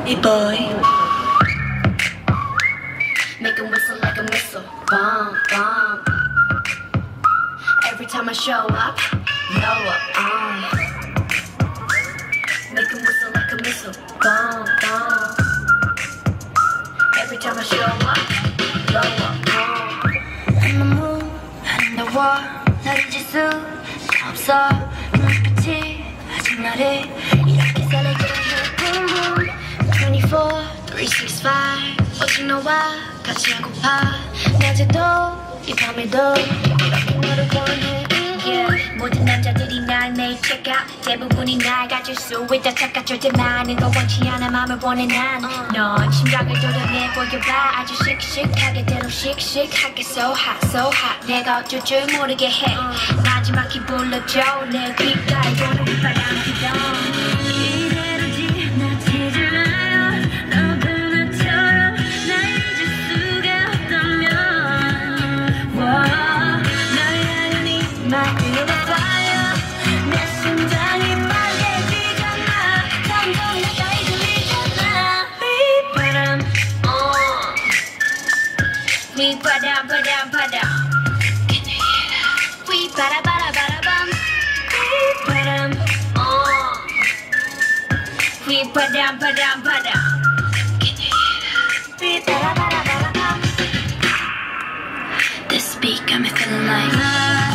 boy. Make 'em whistle like a missile. Bomb, bomb. Every time I show up, blow up. Make 'em whistle like a missile. Bomb, bomb. Every time I show up, blow up. I'm the moon, I'm the wall. 나를 잊을 수 없어. 눈빛이 아직 나를 이렇게 설레게 해. Boom boom. 24, 365. 오직 너와 같이 하고파. 낮에도 이 밤에도 이렇게 너를 원해. Yeah. 모든 남자들이 날 매일 check out. 대부분이 날 가질 수 있다 착각. 절대 많은 거 원치 않아 맘을 원해 난. 넌 심장을 도려내 보여봐. 아주 씩씩하게 대로 씩씩하게 so hot so hot. 내가 어쩔 줄 모르게 해. 마지막히 불러줘 내 귓가에 도는 휘파람 기동. We ba-dum, ba-dum, ba-dum. Can you hear that? We ba-da-ba-da-ba-da-bum. We ba-dum, We ba-dum, ba-dum, ba-dum. Can you hear that? We ba-da-ba-da-ba-da-bum. This beat got me feeling like